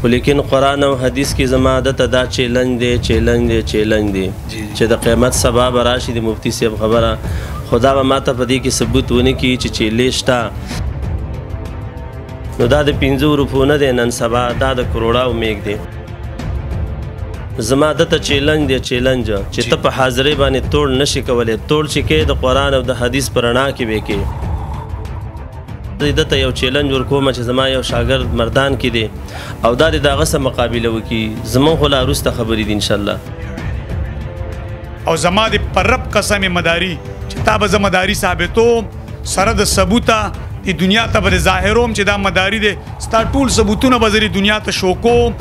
خو لیکن قرآن او حدیث کې زما دته دا چیلنج دی چې د قیامت سبا به راشي د مفتي صاحب خبره خدا به ماته په دې کې ثبوت ونه کړي چې چیلې شته نو دا د 5 روپو نه دی نن سبا دا د کروڑاو میږ دی زما دته چیلنج دی چې ته په حاضرۍ باندې توړ نشي کولی توړ چې کې د قرآن او د حدیث په رڼا کې به کې دته یو چیلنج ورکوم چې زما یو شاګرد مردان کې دی او دا د هغه سره مقابله وکړي زموږ خو لا وروسته خبرې دي انشاءالله او زما د پر رب قسم مداري چې تا به زه مداري ثابتوم سره د ثبوته د دنیا ته به ظاهروم چې دا مداري دی ستا ټول ثبوتونه به زه دنیا ته شو کوم.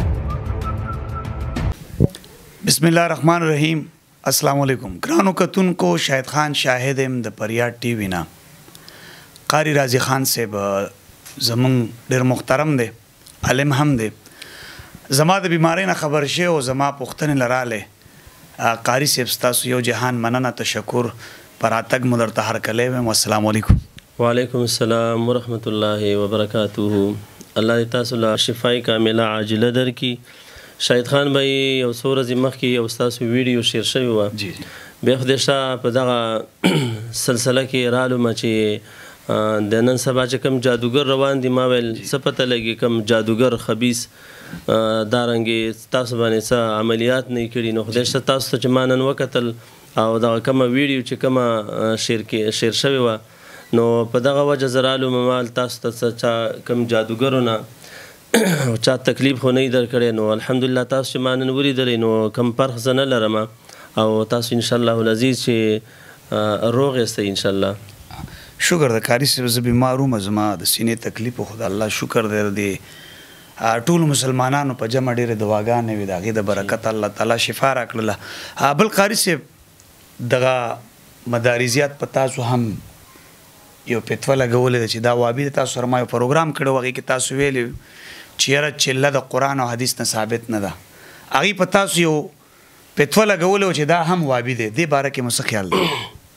بسم الله الرحمن الرحیم. السلام علیکم ګرانو کتونکو. شاهد خان شاهد ام د پریاد ټي وی نه. قاری رازی خان صاحب زمون ډېر محترم دی عالم هم دی. زما د بیماری نه خبر شي او زما پوښتنې لراله قاری صاحب ستاسو یو جهان مننه تشکر پراتګ مدر ته هرکلی ویم. السلام علیکم. وعلیکم السلام ورحمۃ اللہ وبرکاتہ. الله دې تاسو له شفای کامله عاجله درکړي. شاهد خان بھائی یو څو ورځې مخکې یو ستاسو ویډیو شیر شوی وه بیا خدای شته په دغه سلسله کې رالم چې د نن سبا چې کوم جادوګر روان دي ما ویل څه پته لګي کوم جادوګر خبیث دارنګې تاسو باندې څه عملیات نه کړي نو خدای شته تاسو ته چې ما نن وکتل او دغه کومه ویډیو چې کومه شیر شوې وه نو په دغه وجه زه رالم مال تاسو ته څه کوم جادوګرو نه چا تکلیف خو نه یې درکړی نو الحمدلله تاسو چې ما نن ولیدلی نو کم فرق زه نه لرم او تاسو انشاءالله العزیز چې روغ یاستئ انشاءالله. شکر د کاری صاحب زه بیمار وم زما د سینې تکلیف خو د الله شکر دی ټولو مسلمانانو په جمع ډېرې دعاګانې وې د هغې د برکت الله تعالی شفا راکړله. بل قاري صاحب دغه مدارزیات په تاسو هم یو فتوه لګولې ده چې دا وابي د تاسو سره ما یو پروګرام کړی و هغې کې تاسو ویلي چې یاره چله د قرآن او حدیث نه ثابت نه ده هغې په تاسو یو فتوه لګولې و چې دا هم وابي دی دې باره کې مو څه خیال دی؟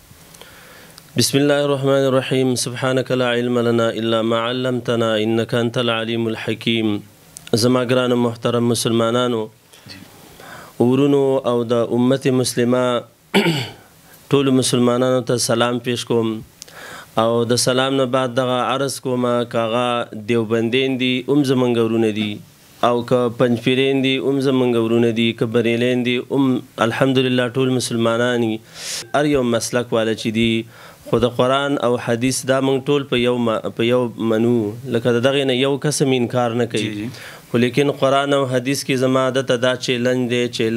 بسم الله الرحمن الرحیم. سبحانك لا علم لنا الا ما علمتنا انك انت العليم الحكيم. زما ګرانو محترم مسلمانانو ورونو او د امت مسلمه ټولو مسلمانانو ته سلام پیش کوم او د سلام نه بعد دغه عرض کوم کاغه دیوبندین دي زمونږ ورونه دي او که پنجپیرین دي زمونږ ورونه دي که بریلین دي الحمدلله ټول مسلمانان هر یو مسلک والا چې دي خو د قرآن او حدیث دا موږ ټول په یو منو لکه د دغې نه یو قسم انکار نه کوي خو لیکن قرآن او حدیث کې زما دته دا چیلنج دی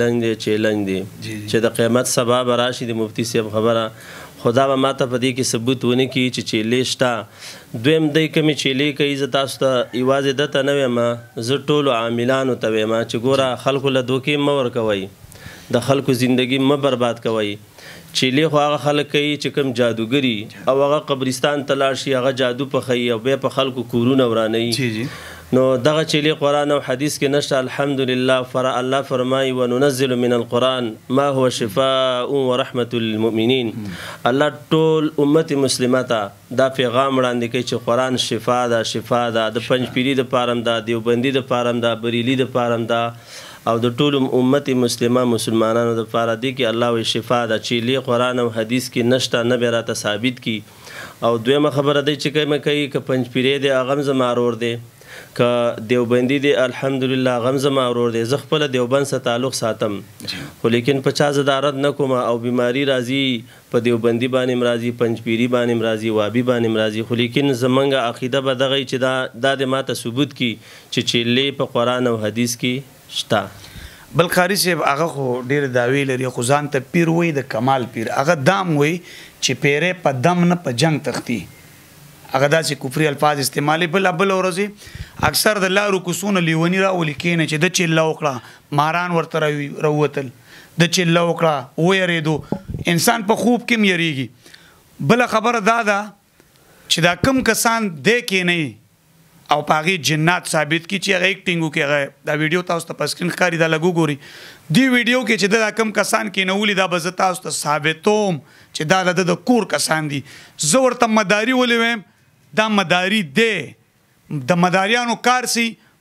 چې د قیامت سبا به راشي د مفتي صاحب خبره خدا به ماته په دې کې ثبوت ونه کړي چې چیلې شته. دویم دی کومې چیلې کوي زه تاسو ته یوازې دته نه ویم زه ټولو عاملانو ته ویم چې ګوره خلکو له دوکې مه ورکوئ د خلکو زندګي مه برباد کوئ. چیلې خو هغه خلک کوي چې کوم جادوګري او هغه قبرستان ته لاړ شي هغه جادو پخوي او بیا په خلکو کورونه ورانوي نو دغه چیلې قرآن او حدیث کې نشته. الحمدلله الله فرمایي وننزل من القرآن ما هو شفاء ورحمة للمؤمنین. الله ټول امت مسلمه ته دا پیغام وړاندې کوي چې قرآن شفا ده د پنجپیري دپاره هم ده دیوبندي دپاره هم ده بریلي دپاره هم ده او د ټولو امت مسلمه مسلمانانو دپاره دی کې الله وایي شفا ده. چیلې قرآن او حدیث کې نشته نه به راته ثابت کی. او دویمه خبره دی چې کومه کوي که پنجپیری دی هغه هم زما ورور دی که دیوبندي دی الحمدلله هغه هم زما ورور دی. زه خپله دیوبند سره تعلق ساتم خو لیکن په چا زه دا رد نه کوم او بیماري راځي په دیوبندي باندې هم راځي پنجپیري باندې هم راځي وابي باندې هم راځي خو لیکن زمونږ عقیده به دغه چې دا د ماته ثبوت کی چې چیلې په قرآن او حدیث کې شته. بل قاری صاحب هغه خو ډېر دعوې لري خو ځان ته پیر وایي د کمال پیر هغه دام وایي چې پیری په دم نه په جنگ تختی هغه داسې کفري الفاظ استعمالي. بل ورځې اکثر د لارو کوڅونه لیوني راولي کېنه چې د چله وکړه ماران ورته راووتل د چله وکړه ویرېدو انسان په خوب کې هم یریږي. بله خبره دا ده چې دا کم کسان دی کېنئ او په هغې جنات ثابت کی چې هغه ایکټینګ وکړي هغه دا ویډیو تاسو ته په سکرین ښکاري دا لږ وګورئ دې ویډیو کې چې دا کم کسان کېنولي دا به زه تاسو ته ثابتوم چې دا د کور کسان دي. زه ورته مداري ولې ویم دا مداري دی د مداریانو کار سي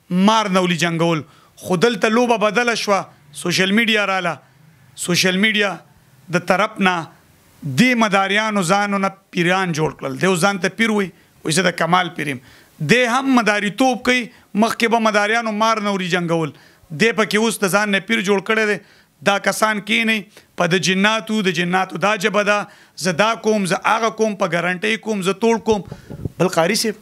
مار نولی جنگول خو دلته لوبه بدله شوه سوشل میډیا راله سوشل میډیا د طرف نه دې مداریانو ځانو نه پیران جوړ کړل دی ځان ته پیر وي وایي زه د کمال پیر یم دی هم مداریتوب کوي مخکې به مداریانو مار نوري جنګول دی پکې اوس د ځان نه پیر جوړ کړی دی دا کسان کینی په د جناتو دا جبه ده زه دا کوم زه هغه کوم په ګارنټۍ کوم زه توړ کوم بل قاري صاحب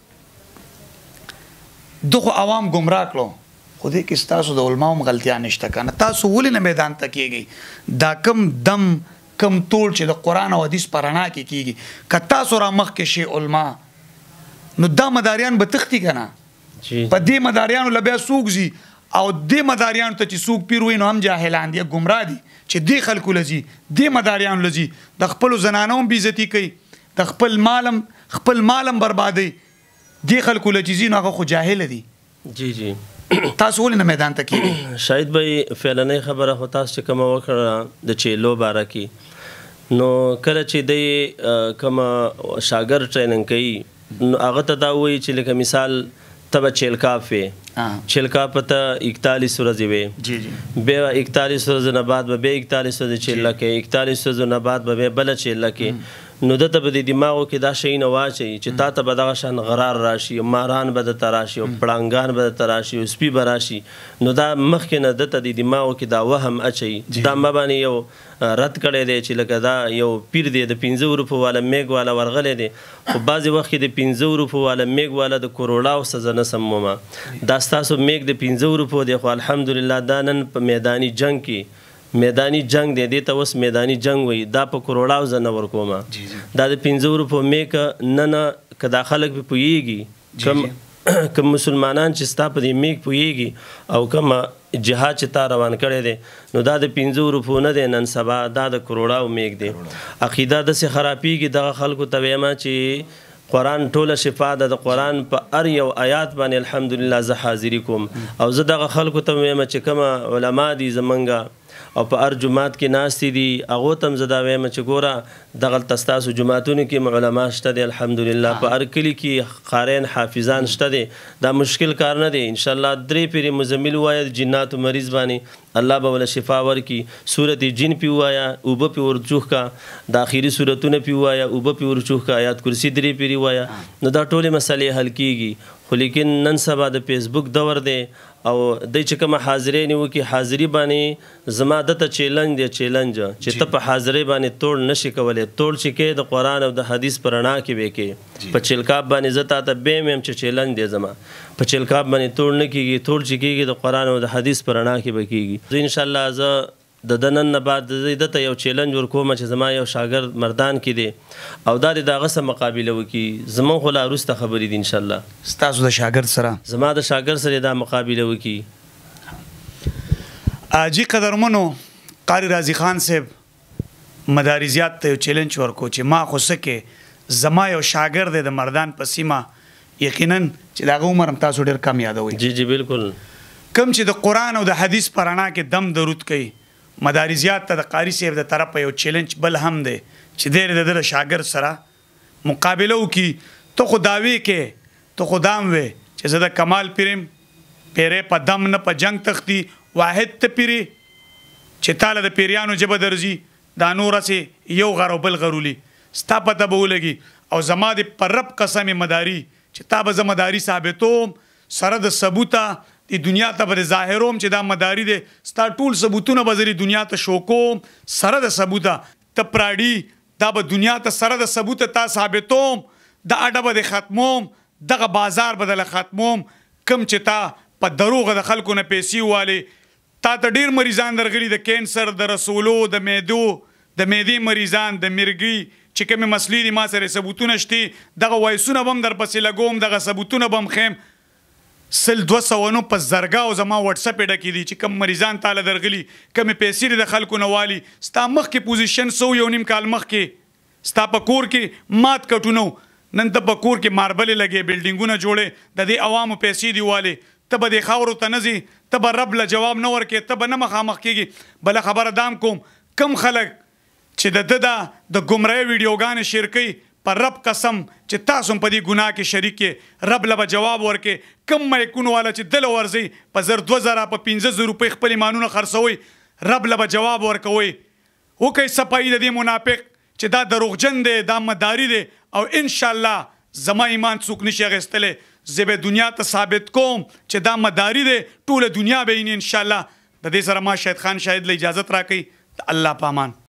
دغه عوام ګمراه کړو خو دې کې ستاسو د علماو هم غلطیا نشته که نه تاسو ولې نه میدان ته کېږئ دا کم دم کم توړ چې د قرآن او حدیث په رڼا کې کېږي که تاسو را مخکې شئ علما نو دا مداریان به تښتي که نه په دې مداریانو له بیا څوک ځي او دې مداریانو ته چې څوک پیر وي نو هم جاهلان دي ګمراه دي چې دې خلکو له ځي دې مداریانو له ځي د خپلو زنانو هم بېعزتي کوي د خپل مالم بربادوي دې خلکو له چې ځي نو هغه خو جاهله دي جی تاسو ولې نه میدان ته کېږئ شاید به فعلنۍ خبره خو تاسو چې کومه وکړه د چیلو باره کې نو کله چې دی کومه شاګرد ټریننګ کوي نو هغه ته دا وایي چې لکه مثال ته به چیلکاف وې چیلکاف ته 41 ورځې وې بیا 41 ورځو نه بعد به بیا 41 ورځې چیله کوي 41 ورځو نه بعد به بیا بله چیله کوي نو دته به د دماغو کې دا شی نه واچوي چې تا ته به دغه شان غرار راشي ماران به درته راشي او پړانګان به درته راشي او سپي به راشي نو دا مخکې نه دته د دماغو کې دا وهم اچوي دا ما باندې یو رد کړی دی چې لکه دا یو پیر دی د 15 روپو والا میګ والا ورغلی دی خو بعضې وخت کې د 15 روپو والا میګ والا د کروړاو څه زه نه سمومه دا ستاسو میګ د 15 روپو دی خو الحمدلله دا نن په میداني جنګ کې میدانی جنگ دی دې ته اوس میدانی جنگ وایي دا په کروړاو زه نه ورکومه دا د 15 روپو میک نه که دا خلک پې پوهېږي کم مسلمانان چې ستا په دې میک پوهېږي او کوم جهاد چې تا روان کړی دی نو دا د 15 روپو نه دی نن سبا دا د کروړاو میک دی عقیده داسې خرابېږي دغه خلکو ته ویمه چې قرآن ټوله شفا ده د قرآن په هر یو آیات باندې الحمدلله زه حاضري کوم او زه دغه خلکو ته ویمه چې کومه علما دي زمونږ او په هر جماعت کې ناستې دي هغو ته هم زه دا وایم چې ګوره دغلته ستاسو جماعتونو کې هم علما شته دی الحمدلله په هر کلي کې قارین حافظان شته دی دا مشکل کار نه دی انشاءالله 3 پیرې مزمل ووایه د جناتو مریض باندې الله به وله شفا ورکړي صورت جن پې ووایه اوبه پې ورچوخ کا د آخري صورتونه پې ووایه اوبه پې ورچوخ کا آیات کرسي 3 پیرې ووایه نو دا ټولې مسلې حل کېږي خو لیکن نن سبا د فیسبوک دور دی او دی چې کومه حاضرۍ نه وکړي حاضري باندې زما دته چیلنج دی چیلنج چې ته په حاضرۍ باندې توړ نشي کولی توړ چې کې د قرآن او د حدیث په رڼا کې به کې په چیلکاپ باندې زه تا ته بیم یم چې چیلنج دی زما په چیلکاپ باندې توړ نه کېږي توړ چې کېږي د قرآن او د حدیث په رڼا کې به کېږي زه انشاءالله زه د نن نه بعد دته یو چیلنج ورکوم چې زما یو شاګرد مردان کې دی او دا د هغه سره مقابله وکړي زموږ خو لا وروسته خبرې دي انشاءالله ستاسو د شاګرد سره زما د شاګرد سره دا مقابله وکړي جی قدرمنو قاری رازي خان صاحب مدارزیات ته یو چیلنج ورکو چې ما خو سکه زما یو شاګرد د مردان په سیمه یقینا چې دغه عمر هم تاسو ډېر کم یادوئ جی بالکل کم چې د قرآن او د حدیث په رڼا کې دم درود کوي مدارزیات ته د قاری صاحب د طرفه یو چیلنج بل هم دی چې دی د شاګرد سره مقابله وکړي ته خو دعوې کې ته خو دام وې چې زه د کمال پیرم پیرې په دم نه په جنگ تختی واحد ته پیرې چې تاله د پیریانو ژبه درځي دا نور هسې یو غر او بل غرولي ستا پته به ولګي او زما د پر رب قسم مداري چې تا به زه مداري ثابتوم سره د ثبوته د دنیا ته به ظاهروم چې دا مداري دی ستا ټول ثبوتونه به زه دنیا ته شو کوم سره د ثبوته ته پراډي دا به دنیا ته سره د ثبوته تا ثابتوم د اډه به د ختموم دغه بازار به دله ختموم کم چې تا په دروغه د خلکو نه پیسې والې تا ته ډېر مریضان درغلي د کینسر د رسولو د معدې مریضان د مرګي چې کومې مسلې دي ما سره ثبوتونه شته دغه وایسونه به هم درپسې لګوم دغه ثبوتونه به هم خیم 100-200 په زرګاو زما واتساپ ډکې دي چې کم مریضان تاله درغلي کمې پیسې د خلکو نه والي ستا مخکې پوزیشن 100 کال مخکې ستا په کور کې مات کټونو نن ته په کور کې ماربلې لګې بلډینګونه جوړې د دې عوامو پیسې دی والې ته به د خاورو ته نه ځې ته به رب له جواب نه ورکې ته به نه مخامخ کېږي بله خبره دام کوم کم خلک چې د ګمراهۍ ویډیوګانې شیر کوي پر رب قسم چې تاسو په دې ګناه کې شریک کې رب له جواب ورکې کم مایکونو والا چې دل ورځي په 1000 په 1500 روپۍ خپل ایمانونه خرڅوي رب له جواب ورکوي وکي صفای د دې منافق چې دا دروغجن دی دا مداري دی او ان شاء الله زما ایمان څوک نشي غستلې زه به دنیا ته ثابت کوم چې دا مداري دی ټول دنیا به ان شاء الله د دې سره ما شهید خان شاهد له اجازه راکړي الله پامان